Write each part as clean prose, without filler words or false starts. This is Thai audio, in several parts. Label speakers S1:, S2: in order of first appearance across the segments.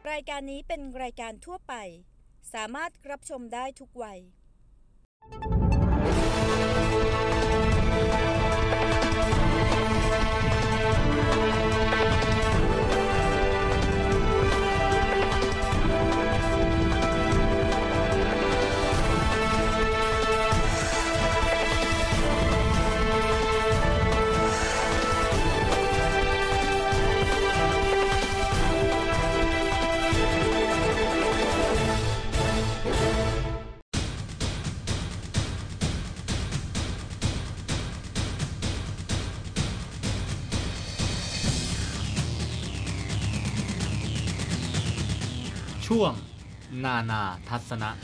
S1: รายการนี้เป็นรายการทั่วไปสามารถรับชมได้ทุกวัย
S2: ช่วงนานาทัศนะ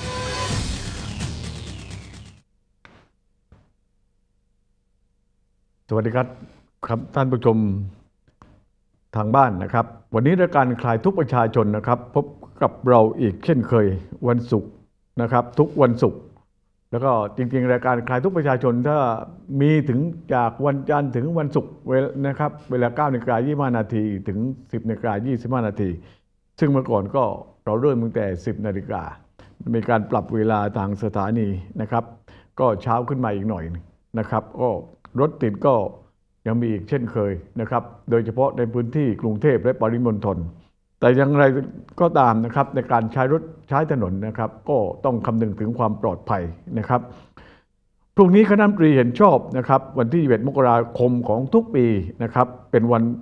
S3: สวัสดีครับท่านผู้ชมทางบ้านนะครับวันนี้รายการคลายทุกประชาชนนะครับพบกับเราอีกเช่นเคยวันศุกร์นะครับทุกวันศุกร์แล้วก็จริงๆรายการคลายทุกประชาชนถ้ามีถึงจากวันจันทร์ถึงวันศุกร์นะครับเวลา 9:25 น.ถึง 10:25 น.ซึ่งเมื่อก่อนก็เราเริ่มตั้งแต่ 10 นาฬิกามีการปรับเวลาทางสถานีนะครับก็เช้าขึ้นมาอีกหน่อยนะครับก็รถติดก็ยังมีอีกเช่นเคยนะครับโดยเฉพาะในพื้นที่กรุงเทพและปริมณฑลแต่อย่างไรก็ตามนะครับในการใช้รถใช้ถนนนะครับก็ต้องคำนึงถึงความปลอดภัยนะครับพรุ่งนี้คณะรัฐมนตรีเห็นชอบนะครับวันที่ 21 มกราคมของทุกปีนะครับเป็น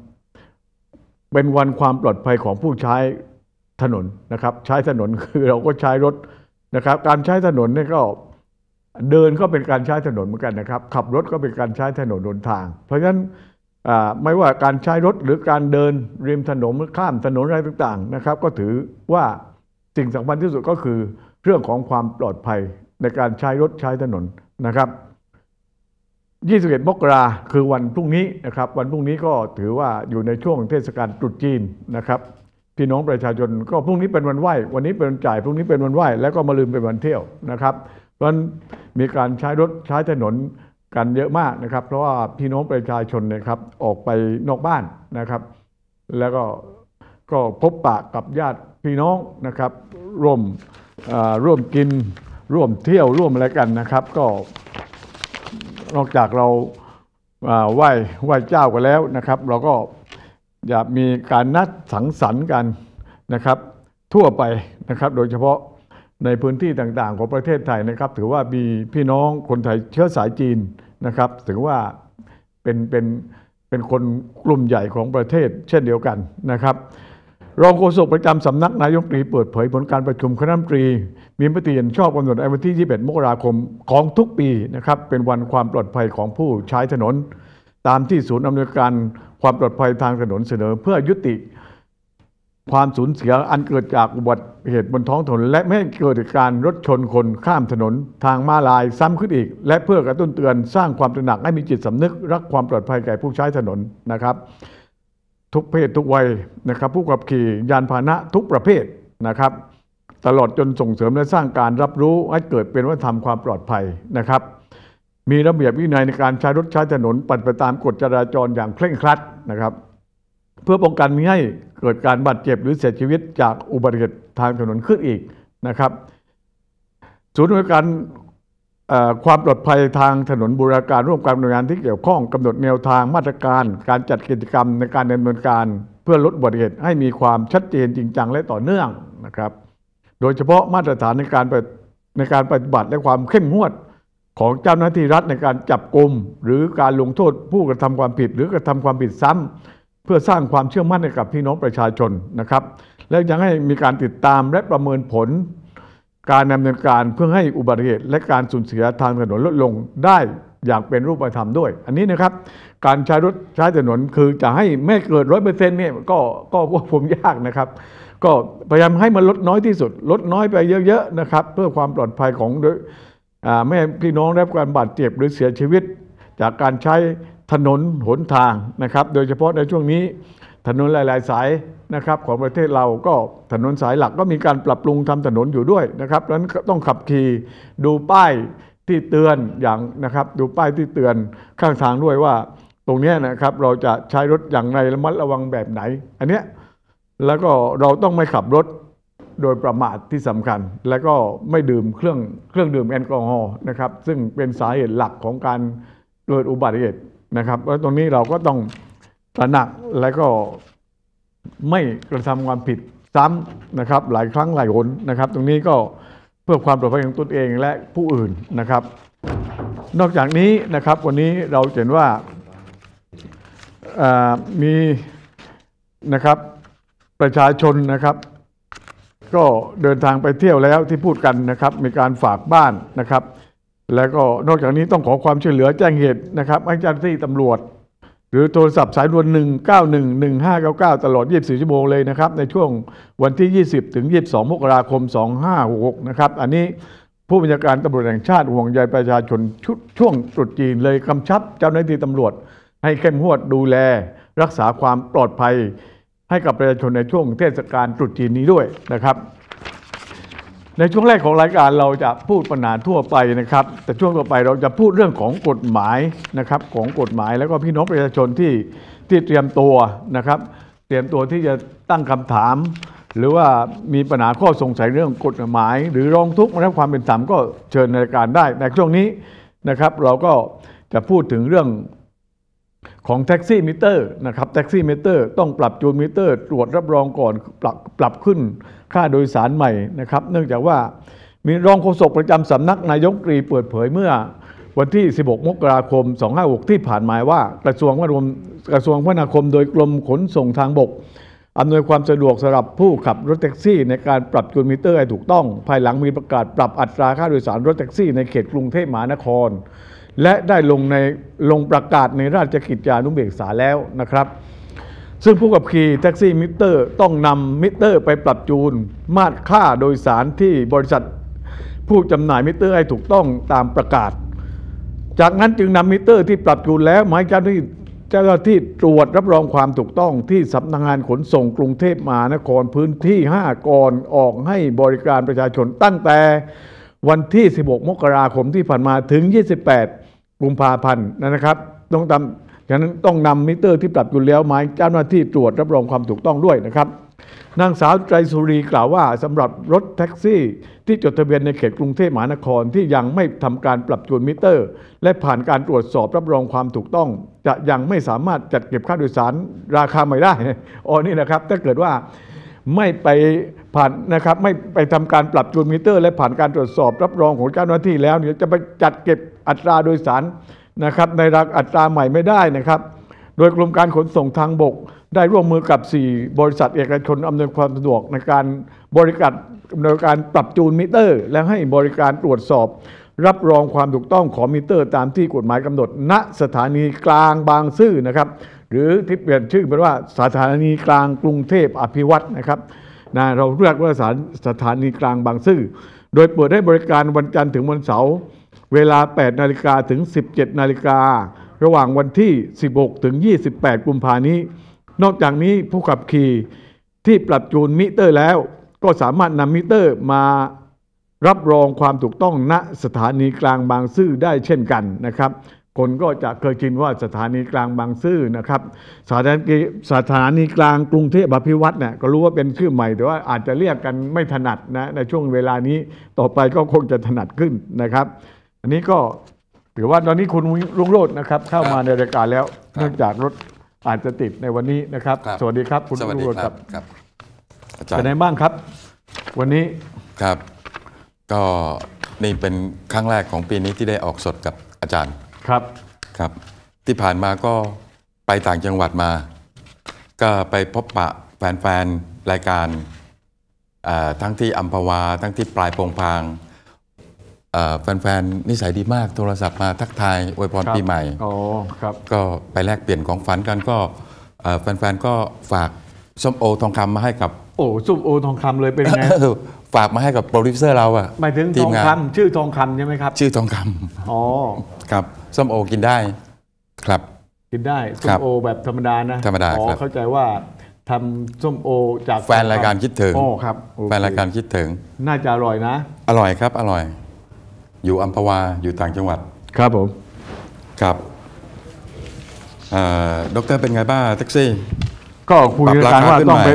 S3: วันความปลอดภัยของผู้ใช้ถนนนะครับใช้ถนนคือเราก็ใช้รถนะครับการใช้ถนนนี่ก็เดินก็เป็นการใช้ถนนเหมือนกันนะครับขับรถก็เป็นการใช้ถนนบนทางเพราะฉะนั้นไม่ว่าการใช้รถหรือการเดินริมถนนหรือข้ามถนนอะไรต่างๆนะครับก็ถือว่าสิ่งสำคัญที่สุดก็คือเรื่องของความปลอดภัยในการใช้รถใช้ถนนนะครับ21 มกราคือวันพรุ่งนี้นะครับวันพรุ่งนี้ก็ถือว่าอยู่ในช่วงเทศกาลตรุษจีนนะครับพี่น้องประชาชนก็พรุ่งนี้เป็นวันไหว้วันนี้เป็นวันจ่ายพรุ่งนี้เป็นวันไหว้แล้วก็มะรืนเป็นวันเที่ยวนะครับเพราะฉะนั้นมีการใช้รถใช้ถนนกันเยอะมากนะครับเพราะว่าพี่น้องประชาชนนะครับออกไปนอกบ้านนะครับแล้วก็พบปะกับญาติพี่น้องนะครับร่วมกินร่วมเที่ยวร่วมอะไรกันนะครับก็นอกจากเราไหว้เจ้ากันแล้วนะครับเราก็จะมีการนัดสังสรรค์กันนะครับทั่วไปนะครับโดยเฉพาะในพื้นที่ต่างๆของประเทศไทยนะครับถือว่ามีพี่น้องคนไทยเชื้อสายจีนนะครับถือว่าเป็นคนกลุ่มใหญ่ของประเทศเช่นเดียวกันนะครับรองโฆษกประจำสำนักนายกรัฐมนตรีเปิดเผยผลการประชุมคณะรัฐมนตรีมีมติเห็นชอบกำหนดวันที่ 21 มกราคมของทุกปีนะครับเป็นวันความปลอดภัยของผู้ใช้ถนนตามที่ศูนย์อำนวยการความปลอดภัยทางถนนเสนอเพื่อยุติความสูญเสียอันเกิดจากอุบัติเหตุบนท้องถนนและไม่ให้เกิดการรถชนคนข้ามถนนทางม้าลายซ้ำขึ้นอีกและเพื่อกระตุ้นเตือนสร้างความตระหนักให้มีจิตสำนึกรักความปลอดภัยแก่ผู้ใช้ถนนนะครับทุกเพศทุกวัยนะครับผู้ขับขี่ยานพาหนะทุกประเภทนะครับตลอดจนส่งเสริมและสร้างการรับรู้ให้เกิดเป็นวัฒนธรรมความปลอดภัยนะครับมีระเบียบวินัยในการใช้รถใช้ถนนปฏิบัติตามกฎจราจรอย่างเคร่งครัดนะครับเพื่อป้องกันไม่ให้เกิดการบาดเจ็บหรือเสียชีวิตจากอุบัติเหตุทางถนนขึ้นอีกนะครับศูนย์อำนวยการความปลอดภัยทางถนนบูรณาการร่วมกับหน่วยงานที่เกี่ยวข้องกำหนดแนวทางมาตรการการจัดกิจกรรมในการดำเนินการเพื่อลดอุบัติเหตุให้มีความชัดเจนจริงจังและต่อเนื่องนะครับโดยเฉพาะมาตรฐานในการปฏิบัติและความเข้มงวดของเจ้าหน้าที่รัฐในการจับกุมหรือการลงโทษผู้กระทำความผิดหรือกระทำความผิดซ้ำเพื่อสร้างความเชื่อมั่นให้กับพี่น้องประชาชนนะครับและยังให้มีการติดตามและประเมินผลการดำเนินการเพื่อให้อุบัติเหตุและการสูญเสียทางถนนลดลงได้อย่างเป็นรูปธรรมด้วยอันนี้นะครับการใช้รถใช้ถนนคือจะให้ไม่เกิด 100% เนี่ยก็ผมยากนะครับก็พยายามให้มันลดน้อยที่สุดลดน้อยไปเยอะๆนะครับเพื่อความปลอดภัยของไม่ให้พี่น้องได้รับการบาดเจ็บหรือเสียชีวิตจากการใช้ถนนหนทางนะครับโดยเฉพาะในช่วงนี้ถนนหลายๆสายนะครับของประเทศเราก็ถนนสายหลักก็มีการปรับปรุงทำถนนอยู่ด้วยนะครับดังนั้นต้องขับขี่ดูป้ายที่เตือนอย่างนะครับดูป้ายที่เตือนข้างทางด้วยว่าตรงนี้นะครับเราจะใช้รถอย่างไรระมัดระวังแบบไหนอันเนี้ยแล้วก็เราต้องไม่ขับรถโดยประมาทที่สำคัญ แล้วก็ไม่ดื่มเครื่องดื่มแอลกอฮอล์นะครับซึ่งเป็นสาเหตุหลักของการเกิดอุบัติเหตุนะครับแล้วตรงนี้เราก็ต้องตระหนักและก็ไม่กระทำความผิดซ้ำนะครับหลายครั้งหลายหนนะครับตรงนี้ก็เพื่อความปลอดภัยของตนเองและผู้อื่นนะครับนอกจากนี้นะครับวันนี้เราเห็นว่ามีนะครับประชาชนนะครับก็เดินทางไปเที่ยวแล้วที่พูดกันนะครับมีการฝากบ้านนะครับแล้วก็นอกจากนี้ต้องขอความช่วยเหลือแจ้งเหตุนะครับให้เจ้าหน้าที่ตำรวจหรือโทรศัพท์สายด่วน1911599ตลอด24ชั่วโมงเลยนะครับในช่วงวันที่20ถึง22มกราคม2566นะครับอันนี้ผู้บัญชาการตำรวจแห่งชาติห่วงใยประชาชนช่วงตรุษจีนเลยกำชับเจ้าหน้าที่ตำรวจให้เข้มงวดดูแลรักษาความปลอดภัยให้กับประชาชนในช่วงเทศกาลตรุษจีนนี้ด้วยนะครับในช่วงแรกของรายการเราจะพูดปัญหาทั่วไปนะครับแต่ช่วงต่อไปเราจะพูดเรื่องของกฎหมายนะครับของกฎหมายแล้วก็พี่น้องประชาชนที่เตรียมตัวนะครับเตรียมตัวที่จะตั้งคำถามหรือว่ามีปัญหาข้อสงสัยเรื่องกฎหมายหรือร้องทุกข์มารับความเป็นธรรมก็เชิญในรายการได้ในช่วงนี้นะครับเราก็จะพูดถึงเรื่องของแท็กซี่มิเตอร์นะครับแท็กซี่มิเตอร์ต้องปรับจูนมิเตอร์ตรวจรับรองก่อนปรับขึ้นค่าโดยสารใหม่นะครับเนื่องจากว่ามีรองโฆษกประจำสำนักนายกรัฐมนตรีเปิดเผยเมื่อวันที่16มกราคม256ที่ผ่านมาว่ากระทรวงคมนาคมโดยกรมขนส่งทางบกอำนวยความสะดวกสำหรับผู้ขับรถแท็กซี่ในการปรับจูนมิเตอร์ให้ถูกต้องภายหลังมีประกาศปรับอัตราค่าโดยสารรถแท็กซี่ในเขตกรุงเทพมหานครและได้ลงประกาศในราชกิจจานุเบกษาแล้วนะครับซึ่งผู้ขับขี่แท็กซี่มิเตอร์ต้องนำมิเตอร์ไปปรับจูนมาตรค่าโดยสารที่บริษัทผู้จำหน่ายมิเตอร์ให้ถูกต้องตามประกาศจากนั้นจึงนำมิเตอร์ที่ปรับจูนแล้วมาให้เจ้าหน้าที่ตรวจรับรองความถูกต้องที่สำนักงานขนส่งกรุงเทพมหานครพื้นที่5ก่อนออกให้บริการประชาชนตั้งแต่วันที่16มกราคมที่ผ่านมาถึง28กุมภาพันธ์นะครับฉะนั้นต้องนำมิเตอร์ที่ปรับจูนแล้วมาให้เจ้าหน้าที่ตรวจรับรองความถูกต้องด้วยนะครับนางสาวไตรสุรีกล่าวว่าสำหรับรถแท็กซี่ที่จดทะเบียนในเขตกรุงเทพมหานครที่ยังไม่ทำการปรับจูนมิเตอร์และผ่านการตรวจสอบรับรองความถูกต้องจะยังไม่สามารถจัดเก็บค่าโดยสารราคาใหม่ได้นี่นะครับถ้าเกิดว่าไม่ไปผ่านนะครับไม่ไปทำการปรับจูนมิเตอร์และผ่านการตรวจสอบรับรองของเจ้าหน้าที่แล้วเนี่ยจะไปจัดเก็บอัตราโดยสารนะครับในราคาอัตราใหม่ไม่ได้นะครับโดยกรมการขนส่งทางบกได้ร่วมมือกับ4บริษัทเอกชนอำนวยความสะดวกในการบริการปรับจูนมิเตอร์และให้บริการตรวจสอบรับรองความถูกต้องของมิเตอร์ตามที่กฎหมายกำหนดณสถานีกลางบางซื่อนะครับหรือที่เปลี่ยนชื่อเป็นว่าสถานีกลางกรุงเทพอภิวัตน์นะครับเราเรียกว่าสถานีกลางบางซื่อโดยเปิดให้บริการวันจันทร์ถึงวันเสาร์เวลา 8 นาฬิกาถึง 17 นาฬิการะหว่างวันที่ 16 ถึง 28 กุมภาพันธ์นี้นอกจากนี้ผู้ขับขี่ที่ปรับจูนมิเตอร์แล้วก็สามารถนำมิเตอร์มารับรองความถูกต้องณสถานีกลางบางซื่อได้เช่นกันนะครับคนก็จะเคยชินว่าสถานีกลางบางซื่อนะครับสถานีกลางกรุงเทพอภิวัตน์เนี่ยก็รู้ว่าเป็นชื่อใหม่แต่ว่าอาจจะเรียกกันไม่ถนัดนะในช่วงเวลานี้ต่อไปก็คงจะถนัดขึ้นนะครับอันนี้ก็ถือว่าตอนนี้คุณรุ่งโรจน์นะครับเข้ามาในรายการแล้วเนื่องจากรถอาจจะติดในวันนี้นะครับสวัสดีครับคุณรุ่งโรจน์ครับอาจารย์เป็นไงบ้างครับวันนี้
S4: ครับก็นี่เป็นครั้งแรกของปีนี้ที่ได้ออกสดกับอาจารย์ครับที่ผ่านมาก็ไปต่างจังหวัดมาก็ไปพบปะแฟนๆรายการทั้งที่อัมพวาทั้งที่ปลายโปงพางแฟนๆนิสัยดีมากโทรศัพท์มาทักทายอวยพรปีใหม่ก็ไปแลกเปลี่ยนของฝันกันก็แฟนๆก็ฝากส้มโอทองคำมาให้กับ
S3: ส้มโอทองคำเลยเป็นไง
S4: ฝากมาให้กับโปรดิวเซอร์เรา
S3: หมายถึงทองคำชื่อทองคำใช่ไหมครับ
S4: ชื่อทองคำครับส้มโอกินได้ครับ
S3: กินได้ส้มโอแบบธรรมดานะ
S4: ธรรมดาครับ
S3: เข้าใจว่าทำส้มโอจาก
S4: แฟนรายการคิดถึง
S3: ครับ
S4: แฟนรายการคิดถึง
S3: น่าจะอร่อยนะ
S4: อร่อยครับอร่อยอยู่อัมพวาอยู่ต่างจังหวัด
S3: ครับผม
S4: ครับดร.เป็นไงบ้างแท็กซี่
S3: ก็คุยกันว่าต้องไป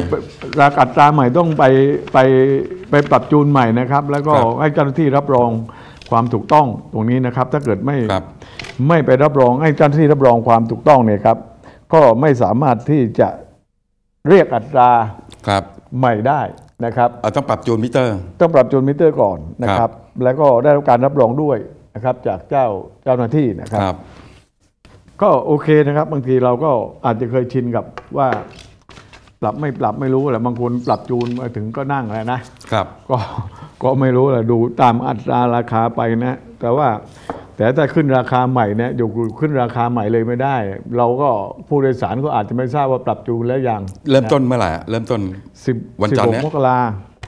S3: อัตราใหม่ต้องไปปรับจูนใหม่นะครับแล้วก็ให้เจ้าหน้าที่รับรองความถูกต้องตรงนี้นะครับถ้าเกิดไม่ไปรับรองให้เจ้าหน้าที่รับรองความถูกต้องเนี่ยครับก็ไม่สามารถที่จะเรียกอัตราใหม่ได้นะครับ
S4: ต้องปรับจูนมิเตอร์
S3: ก่อนนะครับแล้วก็ได้รับการรับรองด้วยนะครับจากเจ้าหน้าที่นะครับก็โอเคนะครับบางทีเราก็อาจจะเคยชินกับว่าปรับไม่รู้แหละบางคนปรับจูนมาถึงก็นั่งแล้วนะครับก็ไม่รู้แหละดูตามอัตราราคาไปนะแต่ถ้าขึ้นราคาใหม่เนี่ยอยู่ขึ้นราคาใหม่เลยไม่ได้เราก็ผู้โดยสารก็อาจจะไม่ทราบว่าปรับจูนแล้วยัง
S4: เริ่มต้นเมื่อไหร่เริ่มต้นวันจันทร์
S3: 16 มกรา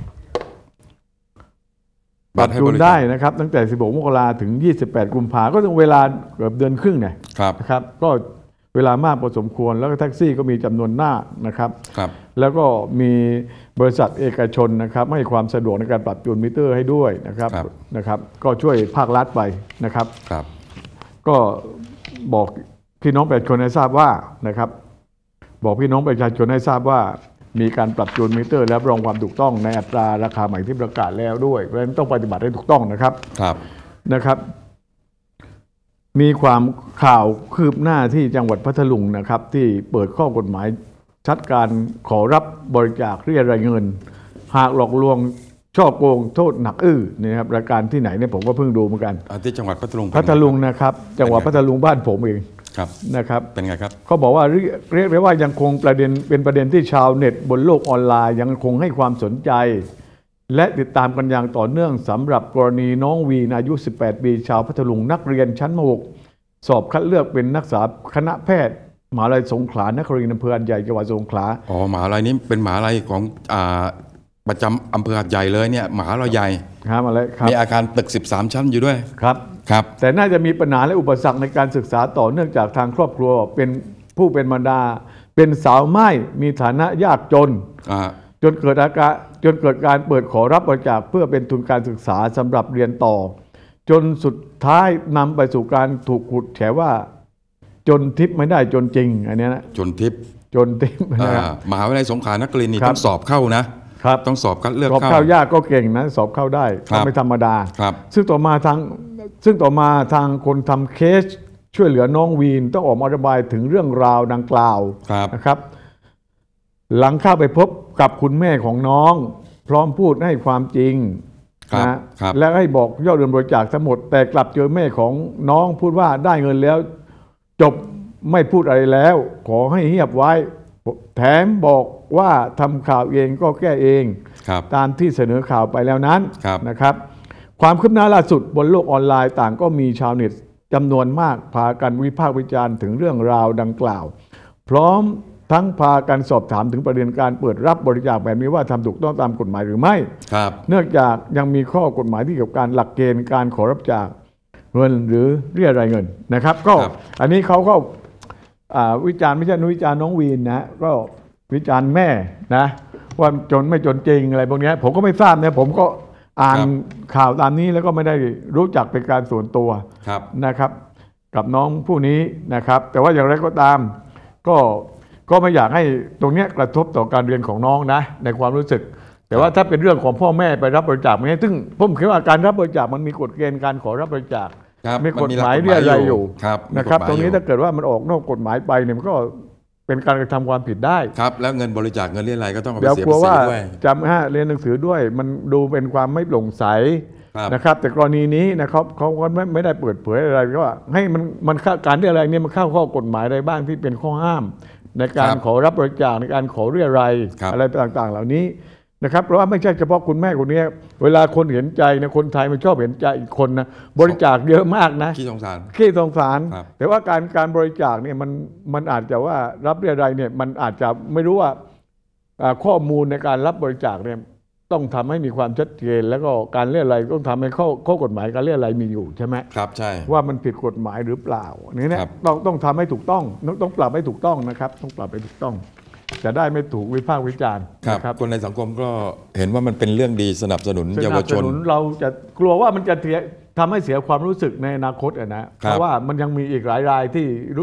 S3: ปรับจูนได้นะครับตั้งแต่16 มกราถึง28 กุมภาก็ต้องเวลาเกือบเดือนครึ่งเนี่ยนะครับก็เวลามากพอสมควรแล้วก็แท็กซี่ก็มีจำนวนมากนะครับแล้วก็มีบริษัทเอกชนนะครับให้ความสะดวกในการปรับจูนมิเตอร์ให้ด้วยนะครับก็ช่วยภาครัฐไปนะครับก็บอกพี่น้องประชาชนให้ทราบว่านะครับบอกพี่น้องประชาชนให้ทราบว่ามีการปรับจูนมิเตอร์และรับรองความถูกต้องในอัตราราคาใหม่ที่ประกาศแล้วด้วยเพราะฉะนั้นต้องปฏิบัติให้ถูกต้องนะครับมีความข่าวคืบหน้าที่จังหวัดพัทลุงนะครับที่เปิดข้อกฎหมายชัดการขอรับบริจาคเรียรายเงินหากหลอกลวงช่อโกงโทษหนักนี่ครับรายการที่ไหนเนี่ยผมก็เพิ่งดูเหมือนกัน
S4: ที่จังหวัดพัทลุง
S3: นะครับจังหวัดพัทลุงบ้านผมเองนะครับ
S4: เป็นไงครับ
S3: เขาบอกว่าเรียกได้ว่ายังคงเป็นประเด็นที่ชาวเน็ตบนโลกออนไลน์ยังคงให้ความสนใจและติดตามกันอย่างต่อเนื่องสำหรับกรณีน้องวีอายุ18 ปีชาวพัทลุงนักเรียนชั้นม.6 สอบคัดเลือกเป็นนักศึกษาคณะแพทย์มหาวิทยาลัยสงขลานครินทร์อำเภอหาดใหญ่จังหวัดสงขลาม
S4: หาวิทยาลัยนี้เป็นมหาวิทยาลัยของประจำอำเภอหาดใหญ่เลยเนี่ยมหาวิทยาลัยใหญ่มีอาคารตึก13 ชั้นอยู่ด้วย
S3: ครับแต่น่าจะมีปัญหาและอุปสรรคในการศึกษาต่อเนื่องจากทางครอบครัวเป็นผู้เป็นมารดาเป็นสาวไม้มีฐานะยากจนจนเกิดการเปิดขอรับบริจาคเพื่อเป็นทุนการศึกษาสำหรับเรียนต่อจนสุดท้ายนำไปสู่การถูกขุดแฉว่าจนทิพย์ไม่ได้จนจริงอันนี้นะ
S4: จนทิพย์มหาวิทยาลัยสงขลานครินทร์นี่ต้องสอบเข้านะครับต้องสอบคัดเลือก
S3: เข้ายากก็เก่งนะสอบเข้าได้ไม่ธรรมดาซึ่งต่อมาทางคนทำเคสช่วยเหลือน้องวีนต้องออกมาระบายถึงเรื่องราวดังกล่าวนะครับหลังเข้าไปพบกับคุณแม่ของน้องพร้อมพูดให้ความจริงนะและให้บอกยอดเงินบริจาคทั้งหมดแต่กลับเจอแม่ของน้องพูดว่าได้เงินแล้วจบไม่พูดอะไรแล้วขอให้เงียบไว้แถมบอกว่าทำข่าวเองก็แก้เองตามที่เสนอข่าวไปแล้วนั้นนะครับความคืบหน้าล่าสุดบนโลกออนไลน์ต่างก็มีชาวเน็ตจำนวนมากพากันวิพากษ์วิจารณ์ถึงเรื่องราวดังกล่าวพร้อมทั้งพากันสอบถามถึงประเด็นการเปิดรับบริจาคแบบนี้ว่าทำถูกต้องตามกฎหมายหรือไม่เนื่องจากยังมีข้อกฎหมายที่เกี่ยวกับการหลักเกณฑ์การขอรับบริจาคเงินหรือเรียรายเงินนะครับก็อันนี้เขาก็วิจารณ์ไม่ใช่วิจารณ์น้องวีนนะก็วิจารณ์แม่นะว่าจนไม่จนจริงอะไรพวกนี้ผมก็ไม่ทราบนะผมก็อ่านข่าวตามนี้แล้วก็ไม่ได้รู้จักเป็นการส่วนตัวนะครับกับน้องผู้นี้นะครับแต่ว่าอย่างไรก็ตามก็ไม่อยากให้ตรงนี้กระทบต่อการเรียนของน้องนะในความรู้สึกแต่ว่าถ้าเป็นเรื่องของพ่อแม่ไปรับบริจาคไม่ให้ซึ่งผมคิดว่าการรับบริจาคมันมีกฎเกณฑ์การขอรับบริจาคมีกฎหมายเรียอะไรอยู่นะครับตรงนี้ถ้าเกิดว่ามันออกนอกกฎหมายไปเนี่ยมันก็เป็นการกระทำความผิดได้
S4: ครับแล้วเงินบริจาคเงินเรียอะไรก็ต้องเอาไปเสียภาษีด้วย
S3: จำเรียนหนังสือด้วยมันดูเป็นความไม่โปร่งใสนะครับแต่กรณีนี้นะครับเขาก็ไม่ได้เปิดเผยอะไรก็ให้มันการเรียอะไรเนี่ยมันเข้าข้อกฎหมายอะไรบ้างที่เป็นข้อห้ามในการขอรับบริจาคในการขอเรียอะไรอะไรต่างๆเหล่านี้นะครับเพราะว่าไม่ใช่เฉพาะคุณแม่คนนี้เวลาคนเห็นใจนะคนไทยมันชอบเห็นใจอีกคนนะบริจาคเยอะมากนะ
S4: ขี้สงสาร
S3: แต่ว่าการบริจาคเนี่ยมันอาจจะว่ารับเรียอะไรเนี่ยมันอาจจะไม่รู้ว่าข้อมูลในการรับบริจาคเนี่ยต้องทำให้มีความชัดเจนแล้วก็การเรียอะไรต้องทำให้ข้อกฎหมายการเรียอะไรมีอยู่ใช่ไหม
S4: ครับใช่
S3: ว่ามันผิดกฎหมายหรือเปล่านี่เนี่ยต้องทำให้ถูกต้องต้องปรับให้ถูกต้องนะครับต้องปรับให้ถูกต้องจะได้ไม่ถูกวิพากษ์วิจารณ์
S4: ครับคนในสังคมก็เห็นว่ามันเป็นเรื่องดีสนับสนุนเยาวชน
S3: เราจะกลัวว่ามันจะทำให้เสียความรู้สึกในอนาคตนะเพราะว่ามันยังมีอีกหลายรายที่รู้สึก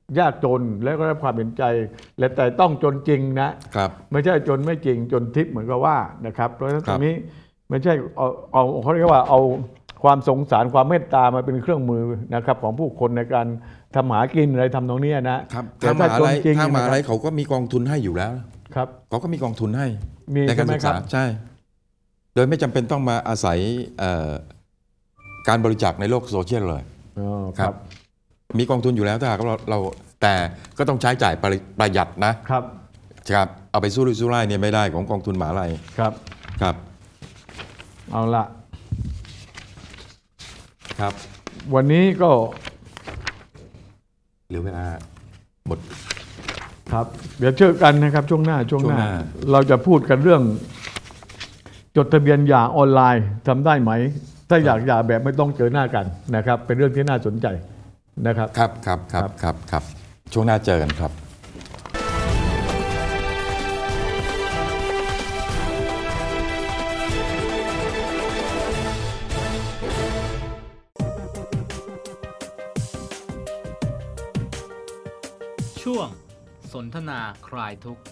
S3: ยากจนแล้วก็ได้รับความเห็นใจและแต่ต้องจนจริงนะครับไม่ใช่จนไม่จริงจนทิพย์เหมือนกับว่านะครับเพราะฉะนั้นตรงนี้ไม่ใช่เอาเขาเรียกว่าเอาความสงสารความเมตตามาเป็นเครื่องมือนะครับของผู้คนในการทำหากินอะไรทำตรงนี้นะครับ
S4: ทางมหาลัยเขาก็มีกองทุนให้อยู่แล้ว
S3: ครับ
S4: เขาก็มีกองทุนให้
S3: ใน
S4: การศึกษาใช่โดยไม่จำเป็นต้องมาอาศัยการบริจาคในโลกโซเชียลเลย
S3: ครับ
S4: มีกองทุนอยู่แล้วถ้าหากเราแต่ก็ต้องใช้จ่ายประหยัดนะครับเอาไปสู้รุ่ยสู้ไล่เนี่ยไม่ได้ของกองทุนมหาลัยครับ
S3: เอาละ
S4: ครับ
S3: วันนี้ก็
S4: เหลือเวลาหมด
S3: ครับเดี๋ยวเจอกันนะครับช่วงหน้าเราจะพูดกันเรื่องจดทะเบียนหย่าออนไลน์ทำได้ไหมถ้าอยากหย่าแบบไม่ต้องเจอหน้ากันนะครับเป็นเรื่องที่น่าสนใจนะครับ
S4: ครับช่วงหน้าเจอกันครับ
S2: ช่วงสนทนาคลายทุกข์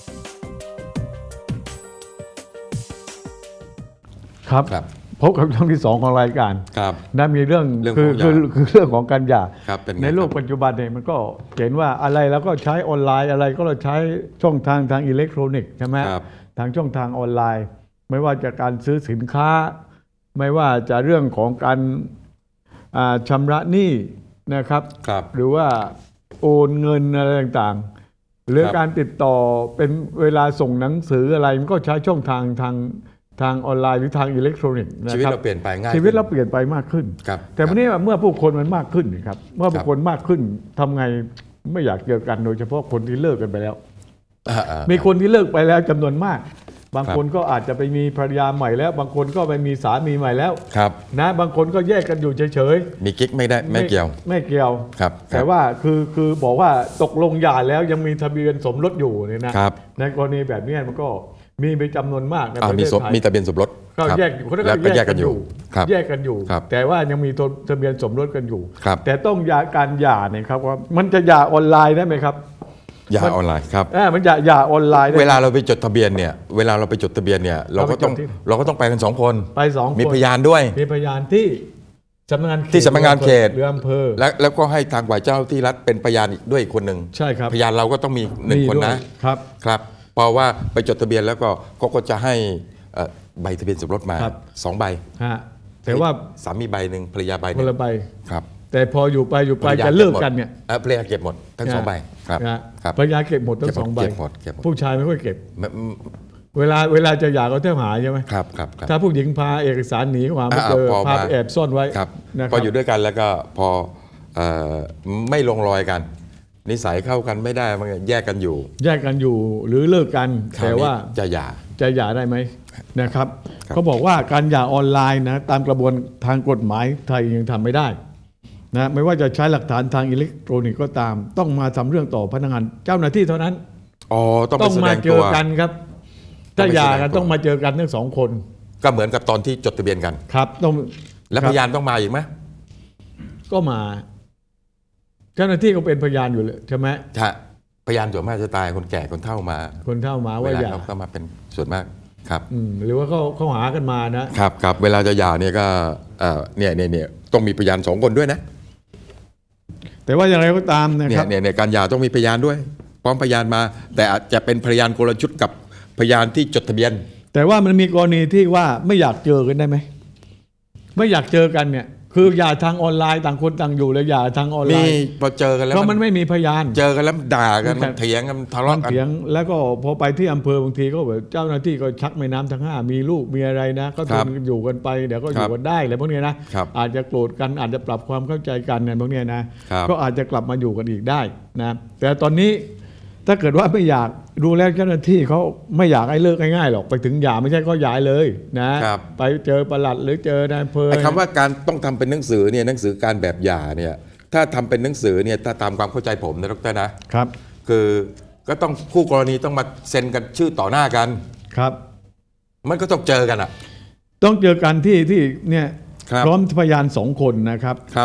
S3: ครับพบกับช่วงที่2ของรายการนะมีเรื่องคือเรื่องของการหย่าในโลกปัจจุบันเนี่ยมันก็เห็นว่าอะไรแล้วก็ใช้ออนไลน์อะไรก็เราใช้ช่องทางอิเล็กทรอนิกส์ใช่ไหมทางช่องทางออนไลน์ไม่ว่าจะการซื้อสินค้าไม่ว่าจะเรื่องของการชำระหนี้นะครับหรือว่าโอนเงินอะไรต่างๆหรือการติดต่อเป็นเวลาส่งหนังสืออะไรมันก็ใช้ช่องทางออนไลน์หรือทางอิเล็กทรอนิกส์
S4: ชีวิตเราเปลี่ยนไปง่าย
S3: ชีวิตเราเปลี่ยนไปมากขึ้นแต่วันนี้เมื่อผู้คนมันมากขึ้นครับเมื่อผู้คนมากขึ้นทำไงไม่อยากเจอกันโดยเฉพาะคนที่เลิกกันไปแล้วมีคนที่เลิกไปแล้วจำนวนมากบางคนก็อาจจะไปมีภรรยาใหม่แล้วบางคนก็ไปมีสามีใหม่แล้วนะบางคนก็แยกกันอยู่เฉย
S4: ๆมีกิ๊กไม่ได้ไม่เกี่ยว
S3: แต่ว่าคือบอกว่าตกลงหย่าแล้วยังมีทะเบียนสมรสอยู่เนี่ยนะในกรณีแบบนี้มันก็มีไปจำนวนมากในประเทศไทย
S4: มีทะเบียนสมรส
S3: ก็แยกอยู่คนก็แยกกันอยู่แต่ว่ายังมีทะเบียนสมรสกันอยู่แต่ต้องการหย่าเนี่ยครับว่ามันจะหย่าออนไลน์ได้ไหมครับ
S4: หย่าออนไลน์ครับ
S3: มันหย่าออนไลน์
S4: เวลาเราไปจดทะเบียนเนี่ยเราก็ต้องไปกัน2 คนมีพยานด้วย
S3: มีพยานที่สำนัก
S4: งานเขต
S3: หรืออำเภอ
S4: แล้วก็ให้ทางฝ่ายเจ้าที่รัฐเป็นพยานอีกด้วยคนหนึ่ง
S3: ใช่ครับ
S4: พยานเราก็ต้องมี1 คนนะครับเพราะว่าไปจดทะเบียนแล้วก็เขาก็จะให้ใบทะเบียนสมรสมา2 ใบ
S3: แต่ว่า
S4: สามีใบหนึ่งภรรยาใบหนึ่ง
S3: คนละใบ
S4: ครับ
S3: แต่พออยู่ไปจะเลิกกันเนี่ย
S4: ภรรยาเก็บหมดทั้ง2 ใบครับ
S3: ภรรยาเก็บหมดทั้ง2 ใบผู้ชายไม่ค่อยเก็บเวลาจะหย่าก็เที่ยวหาใช่ไหม
S4: ครับ
S3: ถ้าผู้หญิงพาเอกสารหนีมาไม่เจอพาแอบซ่อนไว้
S4: พออยู่ด้วยกันแล้วก็พอไม่ลงรอยกันนิสัยเข้ากันไม่ได้มันแยกกันอยู่
S3: หรือเลิกกันแต่ว่า
S4: จะห
S3: ย่าได้ไหมนะครับเขาบอกว่าการหย่าออนไลน์นะตามกระบวนทางกฎหมายไทยยังทำไม่ได้นะไม่ว่าจะใช้หลักฐานทางอิเล็กทรอนิกส์ก็ตามต้องมาทำเรื่องต่อพนักงานเจ้าหน้าที่เท่านั้น
S4: ต้อง
S3: มาเจอกันครับถ้าหย่ากันต้องมาเจอกันทั้ง2 คน
S4: ก็เหมือนกับตอนที่จดทะเบียนกัน
S3: ครับต้อง
S4: แล้วพยานต้องมาอีกไหม
S3: ก็มาเจ้าหน้าที่ก็เป็นพยานอยู่เลยใช่ไหม
S4: ใช่พยานส่วนมากจะตายคนแก่คนเฒ่ามา
S3: ว่าหย่า
S4: เขามาเป็นส่วนมากครับ
S3: หรือว่าเขาหากันมา
S4: นะครับเวลาจะหย่าเนี่ยก็เนี่ยต้องมีพยาน2 คนด้วยนะ
S3: แต่ว่าอย่างไรก็ตามนะครับ
S4: เนี่ยการหย่าต้องมีพยานด้วยพร้อมพยานมาแต่อาจจะเป็นพยานคนละชุดกับพยานที่จดทะเบียน
S3: แต่ว่ามันมีกรณีที่ว่าไม่อยากเจอกันได้ไหมไม่อยากเจอกันเนี่ยคือหย่าทางออนไลน์ต่างคนต่างอยู่แล้วหย่าทางออนไลน์
S4: พอเจอกันแล้ว
S3: เพราะมันไม่มีพยาน
S4: เจอกันแล้วด่ากันเถียงกันทะเลาะกัน
S3: แล้วก็พอไปที่อำเภอบางทีก็แบบเจ้าหน้าที่ก็ชักแม่น้ำทั้ง5มีลูกมีอะไรนะก็ทนอยู่กันไปเดี๋ยวก็อยู่กันได้อะไรพวกนี้นะอาจจะโกรธกันอาจจะปรับความเข้าใจกันเนี่ยพวกนี้นะก็อาจจะกลับมาอยู่กันอีกได้นะแต่ตอนนี้ถ้าเกิดว่าไม่อยากดูแลเจ้าหน้าที่เขาไม่อยากให้เลิกง่ายๆหรอกไปถึงหย่าไม่ใช่ก็ย้ายเลยนะไปเจอปลัดหรือเจอนายอำเภอ
S4: คำว่าการต้องทำเป็นหนังสือเนี่ยหนังสือการแบบหย่าเนี่ยถ้าทำเป็นหนังสือเนี่ยถ้าตามความเข้าใจผมนะดร.นะครับคือก็ต้องคู่กรณีต้องมาเซ็นกันชื่อต่อหน้ากัน
S3: ครับ
S4: มันก็ต้องเจอกัน
S3: ต้องเจอกันที่เนี่ยพร้อมพยาน2 คนนะครับ
S4: ครับ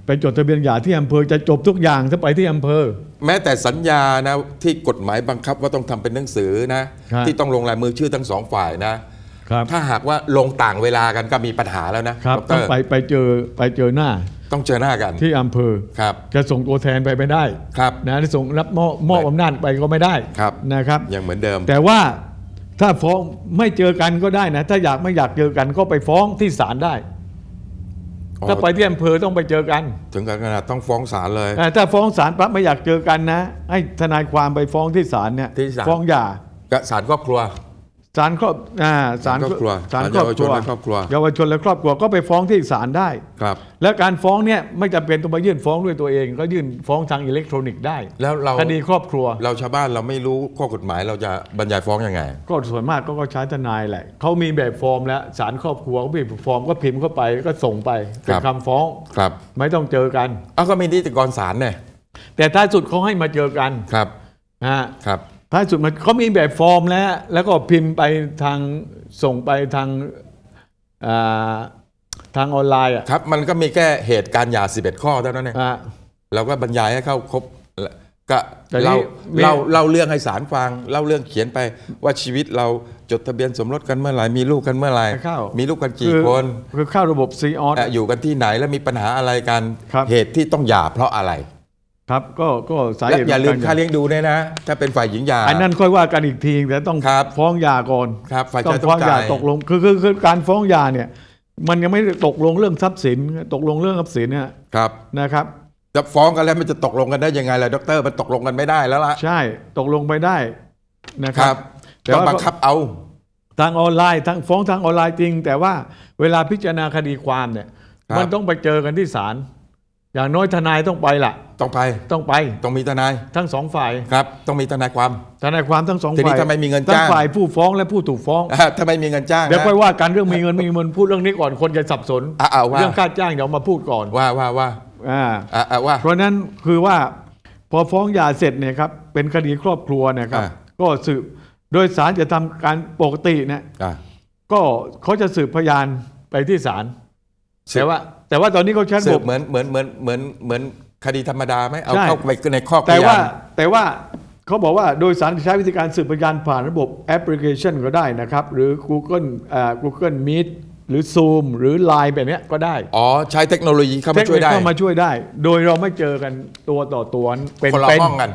S3: ไปจดทะเบียนหย่าที่อำเภอจะจบทุกอย่างถ้าไปที่อำเภอ
S4: แม้แต่สัญญานะที่กฎหมายบังคับว่าต้องทำเป็นหนังสือนะที่ต้องลงลายมือชื่อทั้งสองฝ่ายนะถ้าหากว่าลงต่างเวลากันก็มีปัญหาแล้วนะครับ
S3: ต้องไปเจอหน้า
S4: ต้องเจอหน้ากัน
S3: ที่อำเภอ
S4: ครับ
S3: จะส่งตัวแทนไปไม่ได้
S4: ครับ
S3: นะส่งรับมอบอำนาจไปก็ไม่ได้นะครับ
S4: ยังเหมือนเดิม
S3: แต่ว่าถ้าฟ้องไม่เจอกันก็ได้นะถ้าไม่อยากเจอกันก็ไปฟ้องที่ศาลได้ถ้าไปที่อำเภอต้องไปเจอกัน
S4: ถึงขนาดต้องฟ้องศาลเลย
S3: ถ้าฟ้องศาลปั๊บไม่อยากเจอกันนะให้ทนายความไปฟ้องที่ศาลเนี่ยฟ้องหย่า
S4: ศาลครอบครัว
S3: ศาลครอบศาลครอบครัวเยาวชนและครอบครัวก็ไปฟ้องที่ศาลได้
S4: ครับ
S3: และการฟ้องเนี่ยไม่จำเป็นต้องไปยื่นฟ้องด้วยตัวเองก็ยื่นฟ้องทางอิเล็กทรอนิกส์ได้
S4: แล้วเรา
S3: คดีครอบครัว
S4: เราชาวบ้านเราไม่รู้ข้อกฎหมายเราจะบรรยายฟ้องยังไง
S3: ก็ส่วนมากก็ใช้ทนายแหละเขามีแบบฟอร์มแล้วศาลครอบครัวก็มีฟอร์มก็พิมพ์เข้าไปก็ส่งไปเป็นคำฟ้อง
S4: ครับ
S3: ไม่ต้องเจอกัน
S4: ก็มีนิติกรศาลเนี่ย
S3: แต่ท้ายสุดเขาให้มาเจอกัน
S4: ครับ
S3: ครับท้ายสุดมันเขามีแบบฟอร์มแล้วก็พิมพ์ไปทางส่งไปทางออนไลน์
S4: ครับมันก็มีแค่เหตุการณ์หย่า11ข้อเท่านั้นเองเราก็บรรยายให้เข้าครบก็เล่าเรื่องให้ศาลฟังเล่าเรื่องเขียนไปว่าชีวิตเราจดทะเบียนสมรสกันเมื่อไหร่มีลูกกันเมื่อไหร่มีลูกกันกี่คน
S3: คือเข้าระบบซีออส
S4: อยู่กันที่ไหนแล้วมีปัญหาอะไรกันเหตุที่ต้องหย่าเพราะอะไร
S3: ครับก็สาเหตุ
S4: อย่าลืมค่าเลี้ยงดูเนี่ยนะถ้าเป็นฝ่ายหญิงหย่า
S3: อันนั้นค่อยว่ากันอีกทีแต่ต้องฟ้องหย่าก่อน
S4: ต้อง
S3: ฟ้องหย่าตกลงคือการฟ้องหย่าเนี่ยมันยังไม่ตกลงเรื่องทรัพย์สินตกลงเรื่องทรัพย์สินเนี่ยนะครับ
S4: จะฟ้องกันแล้วมันจะตกลงกันได้ยังไงล่ะดร.มันตกลงกันไม่ได้แล้วล่ะ
S3: ใช่ตกลงไปได้นะครับ
S4: ต้องบังคับเอา
S3: ทางออนไลน์ทางฟ้องทางออนไลน์จริงแต่ว่าเวลาพิจารณาคดีความเนี่ยมันต้องไปเจอกันที่ศาลอย่างน้อยทนายต้องไปล่ะต้องมี
S4: ทนาย
S3: ทั้งสองฝ่าย
S4: ครับต้องมีทนายความ
S3: ทั้งสองฝ่ายที
S4: นี้ถ้าไม่มีเงินจ้าง
S3: ทั้งฝ่ายผู้ฟ้องและผู้ถูกฟ้อง
S4: ถ้าไม่มีเงินจ้าง
S3: เดี๋ยวค่อยว่ากันเรื่องมีเงินพูดเรื่องนี้ก่อนคนจะสับสนเรื่องค่าจ้างเดี๋ยวมาพูดก่อน
S4: ว่า
S3: เพราะนั้นคือว่าพอฟ้องหย่าเสร็จเนี่ยครับเป็นคดีครอบครัวนะครับก็สืบโดยศาลจะทำการปกติเนี่ยก็เขาจะสืบพยานไปที่ศาลแต่ว่าตอนนี้เขาใช้ระบบ
S4: เหมือนคดีธรรมดาไหมเอาเข้าไปในข้อพยาน
S3: แต่ว่าเขาบอกว่าโดยสารใช้วิธีการสืบพยานผ่านระบบแอปพลิเคชันก็ได้นะครับหรือ Google Meet หรือ Zoom หรือ Line แบบนี้ก็ได้
S4: ใช้เทคโนโลยีเข้ามาช่วย
S3: ได้โดยเราไม่เจอกันตัวต่อตัวเป็น
S4: คนละห้องกัน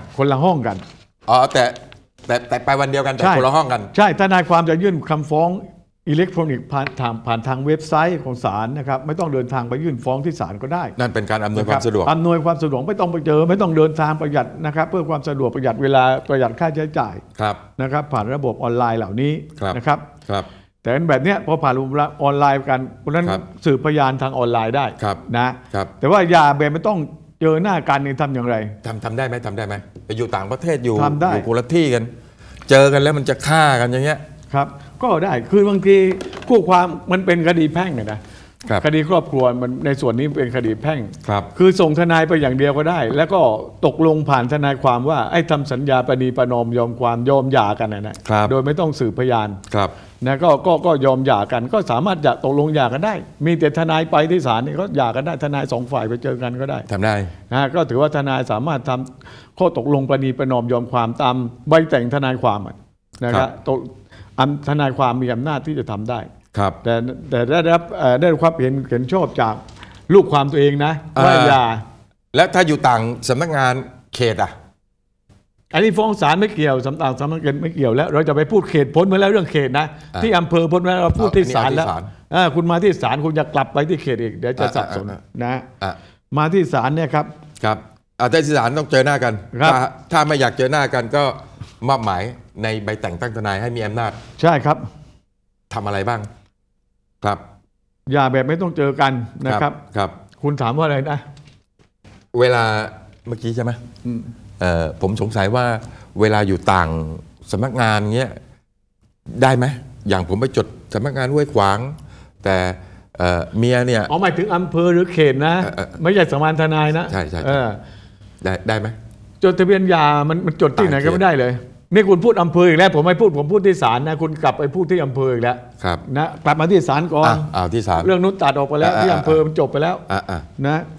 S4: แต่ไปวันเดียวกันแต่คนละห้องกัน
S3: ใช่ทนายความจะยื่นคำฟ้องอิเล็กทรอนิกส์ผ่านทางเว็บไซต์ของศาลนะครับไม่ต้องเดินทางไปยื่นฟ้องที่ศาลก็ได้
S4: นั่นเป็นการอำนวยความสะดวก
S3: ไม่ต้องไปเจอไม่ต้องเดินทางประหยัดนะครับเพื่อความสะดวกประหยัดเวลาประหยัดค่าใช้จ่ายนะครับผ่านระบบออนไลน์เหล่านี้นะครับแต่แบบนี้พอผ่านระบบออนไลน์กันเพราะนั้นสืบพยานทางออนไลน์ได้นะแต่ว่าอย่าแบบไม่ต้องเจอหน้ากันนี่ทำอย่างไร
S4: ทำได้ไหมไปอยู่ต่างประเทศอยู่คนละที่กันเจอกันแล้วมันจะฆ่ากันอย่างเงี้ย
S3: ครับก็ได้คือบางทีคู่ความมันเป็นคดีแพ่งนะคดีครอบครัวมันในส่วนนี้เป็นคดีแพ่งคือส่งทนายไปอย่างเดียวก็ได้แล้วก็ตกลงผ่านทนายความว่าไอ้ทำสัญญาประนีประนอมยอมความยอมหย่ากันนะโดยไม่ต้องสืบพยานนะก็ยอมหย่ากันก็สามารถจะตกลงหย่ากันได้มีแต่ทนายไปที่ศาลนี่ก็หย่ากันได้ทนายสองฝ่ายไปเจอกันก็ได้
S4: ทำได้
S3: นะก็ถือว่าทนายสามารถทำข้อตกลงประนีประนอมยอมความตามใบแต่งทนายความนะครับทนายความมีอำนาจที่จะทำได้แต่ได้ความเห็นชอบจากลูกความตัวเองนะว่าอย่า
S4: และถ้าอยู่ต่างสำนักงานเขต
S3: อันนี้ฟ้องศาลไม่เกี่ยวสำนักงานไม่เกี่ยวแล้วเราจะไปพูดเขตพ้นมาแล้วเรื่องเขตนะที่อำเภอพ้นมาแล้วเราพูดที่ศาลแล้วคุณมาที่ศาลคุณจะกลับไปที่เขตอีกเดี๋ยวจะสับสนนะมาที่ศาลเนี่ยครับ
S4: ที่ศาลต้องเจอหน้ากันถ้าไม่อยากเจอหน้ากันก็มอบหมายในใบแต่งตั้งทนายให้มีอำนาจ
S3: ใช่ครับ
S4: ทำอะไรบ้างครับ
S3: อย่าแบบไม่ต้องเจอกันนะครับคุณถามว่าอะไรนะ
S4: เวลาเมื่อกี้ใช่ไหมผมสงสัยว่าเวลาอยู่ต่างสำนักงานเงี้ยได้ไหมอย่างผมไปจดสำนักงานห้วยขวางแต่เมียเนี่ย
S3: หมายถึงอำเภอหรือเขตนะไม่ใช่สมานทนายนะ
S4: ใช่ได้ไหม
S3: จดทะเบียนหย่ามันจดที่ไหนก็ไม่ได้เลยนี่คุณพูดอำเภออีกแล้วผมไม่พูดผมพูดที่ศาลนะคุณกลับไปพูดที่อำเภออีกแล้วนะกลับมาที่ศาลก่อน
S4: ที่ศาล
S3: เรื่องนู้นตัดออกไปแล้วที่อำเภอมันจบไปแล้ว
S4: นะครับ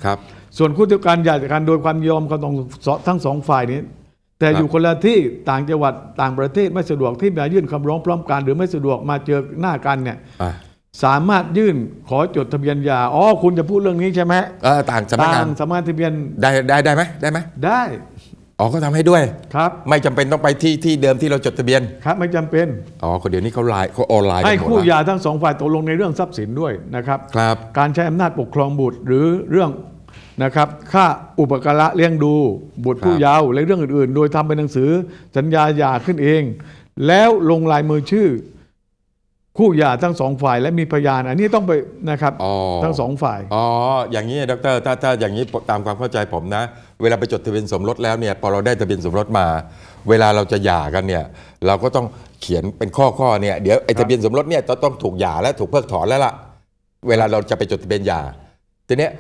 S3: ส่วนคู่ที่การหย่าจากกันโดยความยอมกันทั้งสองฝ่ายนี้แต่อยู่คนละที่ต่างจังหวัดต่างประเทศไม่สะดวกที่มายื่นคำร้องพร้อมกันหรือไม่สะดวกมาเจอหน้ากันเนี่ยสามารถยื่นขอจดทะเบียนหย่าคุณจะพูดเรื่องนี้ใช่ไหม
S4: ต่างสำนักงาน
S3: สำนักงานทะเบียน
S4: ได้ไหม
S3: ได้
S4: ก็ทำให้ด้วย
S3: ครับ
S4: ไม่จำเป็นต้องไปที่เดิมที่เราจดทะเบียน
S3: ครับไม่จำเป็น
S4: คนเดี๋ยวนี้เขาออนไลน์
S3: ให้คู่หย่าทั้งสองฝ่ายตกลงในเรื่องทรัพย์สินด้วยนะครับการใช้อำนาจปกครองบุตรหรือเรื่องนะครับค่าอุปการะเลี้ยงดูบุตรผู้เยาว์และเรื่องอื่นๆโดยทำเป็นหนังสือสัญญาหย่าขึ้นเองแล้วลงลายมือชื่อคู่หย่าทั้งสองฝ่ายและมีพยานอันนี้ต้องไปนะครับทั้งสองฝ่าย
S4: อย่างนี้ดร.ถ้าอย่างนี้ตามความเข้าใจผมนะเวลาไปจดทะเบียนสมรสแล้วเนี่ยพอเราได้ทะเบียนสมรสมาเวลาเราจะหย่ากันเนี่ยเราก็ต้องเขียนเป็นข้อเนี่ยเดี๋ยวไอ้ทะเบียนสมรสเนี่ยต้องถูกหย่าและถูกเพิกถอนแล้วล่ะเวลาเราจะไปจดทะเบียนหย่าทีเนี้ย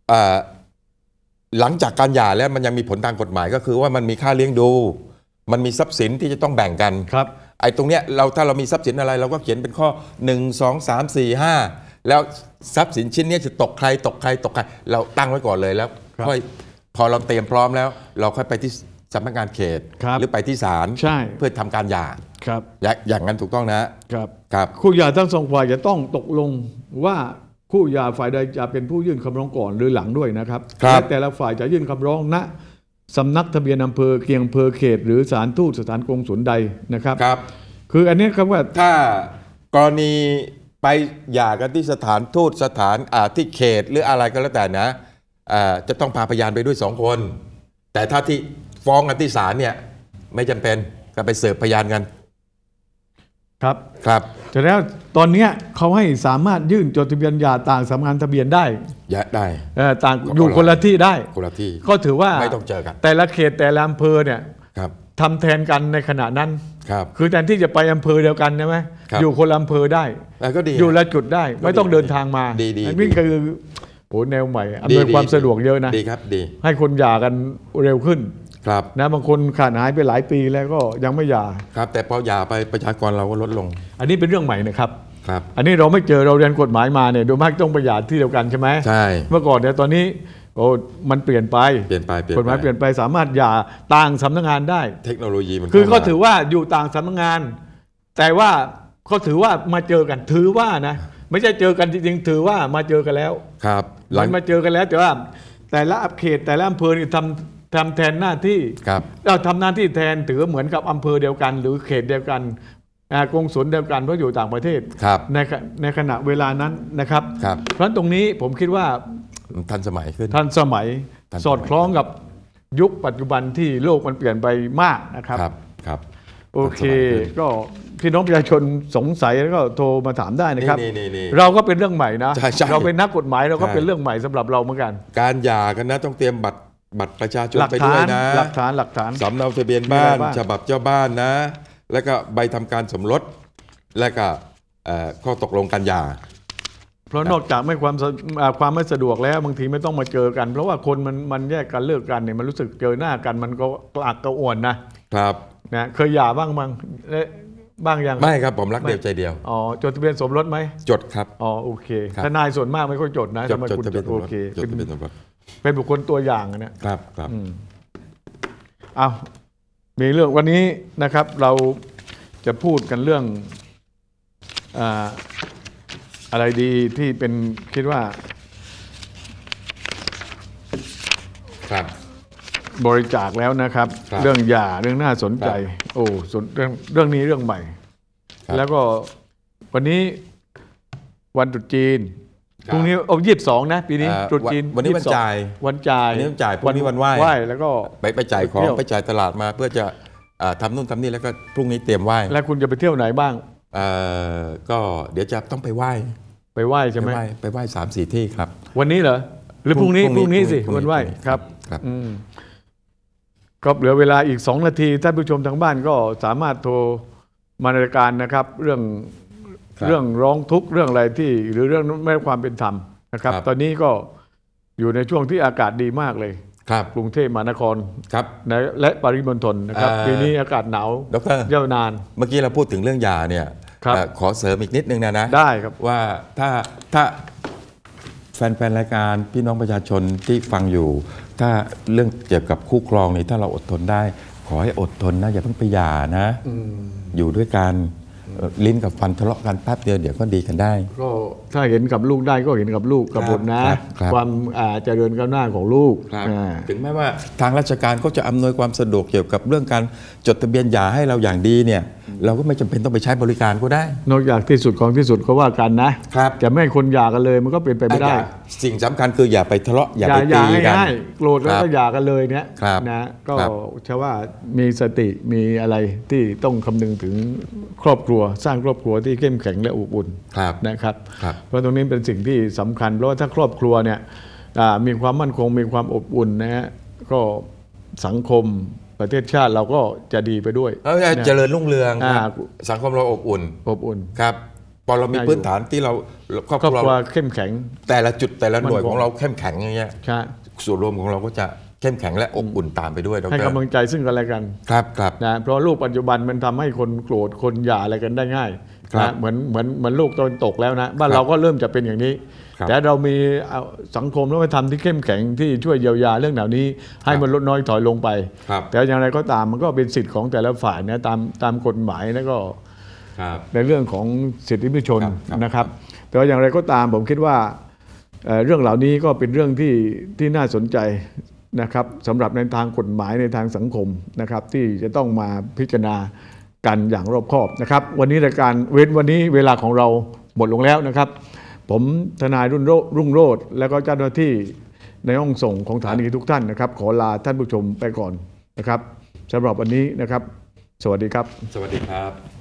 S4: หลังจากการหย่าแล้วมันยังมีผลทางกฎหมายก็คือว่ามันมีค่าเลี้ยงดูมันมีทรัพย์สินที่จะต้องแบ่งกัน
S3: ครับ
S4: ไอ้ตรงเนี้ยถ้าเรามีทรัพย์สินอะไรเราก็เขียนเป็นข้อ1 2 3 4 5แล้วทรัพย์สินชิ้นนี้จะตกใครเราตั้งไว้ก่อนเลยแล้วค่อยพอเราเตรียมพร้อมแล้วเราค่อยไปที่สำนักงานเขตหรือไปที่ศาลเพื่อทำการหย่า
S3: ครับ
S4: อย่างนั้นถูกต้องนะครับ
S3: คู่หย่าทั้งสองฝ่ายจะต้องตกลงว่าคู่หย่าฝ่ายใดจะเป็นผู้ยื่นคำร้องก่อนหรือหลังด้วยนะครับและแต่ละฝ่ายจะยื่นคำร้องณสำนักทะเบียนอำเภอเคียงอำเภอเขตหรือศาลทูตสถานกงสุลใดนะครับคืออันนี้ครับว่า
S4: ถ้ากรณีไปหย่ากันที่สถานทูตสถานที่เขตหรืออะไรก็แล้วแต่นะจะต้องพาพยานไปด้วย2 คนแต่ถ้าที่ฟ้องกันที่ศาลเนี่ยไม่จำเป็นก็ไปเสิร์ฟพยานกัน
S3: ครับแต่แล้วตอนนี้เขาให้สามารถยื่นจดทะเบียนหย่าต่างสำนักงานทะเบียนได้ต่างอยู่คนละที่ได้ก็ถือว่า
S4: ไม่ต้องเจอกัน
S3: แต่ละเขตแต่ละอำเภอเนี่ยทำแทนกันในขณะนั้นคือแทนที่จะไปอำเภอเดียวกันใช่ไหมอยู่คนละอำเภอได้อยู่ละจุดได้ไม่ต้องเดินทางมาอันนี้คือแนวใหม่อำนวยความสะดวกเยอะนะ
S4: ดีครับดี
S3: ให้คนหย่ากันเร็วขึ้นนะบางคนขาดหายไปหลายปีแล้วก็ยังไม่หย่า
S4: ครับแต่พอหย่าไปประชากรเราก็ลดลง
S3: อันนี้เป็นเรื่องใหม่นะครับอันนี้เราไม่เจอเราเรียนกฎหมายมาเนี่ยโดยมากต้องไปหย่าที่เดียวกันใช่ไหม
S4: ใช่
S3: เมื่อก่อนเนี่ยตอนนี้มันเปลี่ยนไปกฎหมายเปลี่ยนไปสามารถหย่าต่างสำนักงานได้
S4: เทคโนโลยีมัน
S3: คือก็ถือว่าอยู่ต่างสำนักงานแต่ว่าก็ถือว่ามาเจอกันถือว่านะไม่ใช่เจอกันจริงๆถือว่ามาเจอกันแล้ว
S4: ครับ
S3: หลังมาเจอกันแล้วแต่ว่าแต่ละเขตแต่ละอำเภอทำแทนหน้าที่เราทำหน้าที่แทนถือเหมือนกับอำเภอเดียวกันหรือเขตเดียวกันกงสุลเดียวกันเพราะอยู่ต่างประเทศในขณะเวลานั้นนะครับเพราะตรงนี้ผมคิดว่า
S4: ทันสมัยขึ้น
S3: ทันสมัยสอดคล้องกับยุคปัจจุบันที่โลกมันเปลี่ยนไปมากนะครับโอเคก็พี่น้องประชาชนสงสัยแล้วก็โทรมาถามได้นะครับเราก็เป็นเรื่องใหม่นะเราเป็นนักกฎหมายเราก็เป็นเรื่องใหม่สำหรับเราเหมือนกัน
S4: การหย่ากันนะต้องเตรียมบัตรประชาชนไปด้วยนะ
S3: หลักฐาน
S4: สำเนาทะเบียนบ้านฉบับเจ้าบ้านนะแล้วก็ใบทำการสมรสและก็ข้อตกลงการหย่า
S3: เพราะนอกจากความไม่สะดวกแล้วบางทีไม่ต้องมาเจอกันเพราะว่าคนมันแยกกันเลิกกันเนี่ยมันรู้สึกเจอหน้ากันมันก็กระอักกระอ่วน
S4: นะครับ
S3: นะเคยหย่าบ้างยัง
S4: ไม่ครับผมรักเดียวใจเดียว
S3: จดทะเบียนสมรสไหม
S4: จดครับ
S3: โอเคทนายส่วนมากไม่ค่อยจดนะ
S4: จดทะเบียนสมรส
S3: เป็นบุคคลตัวอย่าง
S4: นะครับ
S3: เอามีเรื่องวันนี้นะครับเราจะพูดกันเรื่องอะไรดีที่เป็นคิดว่าบริจาคแล้วนะครับเรื่องหย่าเรื่องน่าสนใจเรื่องนี้เรื่องใหม่แล้วก็วันนี้วันตรุษจีนพรุ่งนี้22นะปีนี้ตรุษจีน
S4: วันนี้วันจ่ายพรุ่งนี้วันไหว้
S3: แล้วก็
S4: ไปจ่ายของไปจ่ายตลาดมาเพื่อจะทำนู่นทำนี่แล้วก็พรุ่งนี้เตรียมไหว้
S3: แล้วคุณจะไปเที่ยวไหนบ้าง
S4: ก็เดี๋ยวจะต้องไปไหว้
S3: ใช่ไหม
S4: ไปไหว้3-4 ที่ครับ
S3: วันนี้เหรอหรือพรุ่งนี้สิวันไหว้ครับก็เหลือเวลาอีก2 นาทีท่านผู้ชมทางบ้านก็สามารถโทรมารายการนะครับเรื่องร้องทุกข์เรื่องอะไรที่หรือเรื่องไม่ได้ความเป็นธรรมนะครับตอนนี้ก็อยู่ในช่วงที่อากาศดีมากเลยกรุงเทพมหานครและปริมณฑลนะครับปีนี้อากาศหนาวยาวนาน
S4: เมื่อกี้เราพูดถึงเรื่องยาเนี่ยขอเสริมอีกนิดนึงนะ
S3: ได้ครับ
S4: ว่าถ้าฟนๆรายการพี่น้องประชาชนที่ฟังอยู่ ถ้าเรื่องเกี่ยวกับคู่ครองนี่ถ้าเราอดทนได้ ขอให้อดทนนะอย่าเพิ่งไปหย่านะอยู่ด้วยกันลิ้นกับฟันทะเลาะกันแป๊บเดียวเดี๋ยวก็ดีกันได้
S3: ก็ถ้าเห็นกับลูกได้ก็เห็นกับลูกกับบุตรนะความเจริญก้าวหน้าของลูก
S4: ถึงแม้ว่าทางราชการก็จะอำนวยความสะดวกเกี่ยวกับเรื่องการจดทะเบียนหย่าให้เราอย่างดีเนี่ยเราก็ไม่จำเป็นต้องไปใช้บริการก็ได้
S3: นอกจากที่สุดของที่สุดก็ว่ากันนะครับจะไม่ให้คนหย่ากันเลยมันก็เป็นไปไม่ได้
S4: สิ่งสำคัญคืออย่าไปทะเลาะอย่าไปตีกัน
S3: โกรธแล้วก็หย่ากันเลยเนี่ยนะก็เชื่อว่ามีสติมีอะไรที่ต้องคำนึงถึงครอบครัวสร้างครอบครัวที่เข้มแข็งและอบอุ่นนะครับเพราะตรงนี้เป็นสิ่งที่สำคัญเพราะว่าถ้าครอบครัวเนี่ยมีความมั่นคงมีความอบอุ่นนะฮะก็สังคมประเทศชาติเราก็จะดีไปด้วย
S4: เจริญรุ่งเรืองสังคมเราอบอุ่นครับพอเรามีพื้นฐานที่เรา
S3: ครอบครัวเข้มแข็ง
S4: แต่ละจุดแต่ละหน่วยของเราเข้มแข็งอย่างเงี้ยส่วนรวมของเราก็จะเข้มแข็งและอบอุ่นตามไปด้วย
S3: ให้กำลังใจซึ่งกันและกัน
S4: ครับ
S3: นะเพราะลูกปัจจุบันมันทำให้คนโกรธคนหย่าอะไรกันได้ง่ายนะเหมือนลูกตอนตกแล้วนะบ้านเราก็เริ่มจะเป็นอย่างนี้แต่เรามีสังคมและวัฒนธรรมที่เข้มแข็งที่ช่วยเยียวยาเรื่องเหล่านี้ให้มันลดน้อยถอยลงไปแต่อย่างไรก็ตามมันก็เป็นสิทธิ์ของแต่ละฝ่ายนะตามกฎหมายแล้วก็ในเรื่องของสิทธิมนุษยชนนะครับแต่ว่าอย่างไรก็ตามผมคิดว่าเรื่องเหล่านี้ก็เป็นเรื่องที่น่าสนใจนะครับสำหรับในทางกฎหมายในทางสังคมนะครับที่จะต้องมาพิจารณากันอย่างรอบคอบนะครับวันนี้รายการวันนี้เวลาของเราหมดลงแล้วนะครับผมทนายรุ่งโรจน์และก็เจ้าหน้าที่ในห้องส่งของสถานีทุกท่านนะครับขอลาท่านผู้ชมไปก่อนนะครับสำหรับวันนี้นะครับสวัสดีครับ
S4: สวัสดีครับ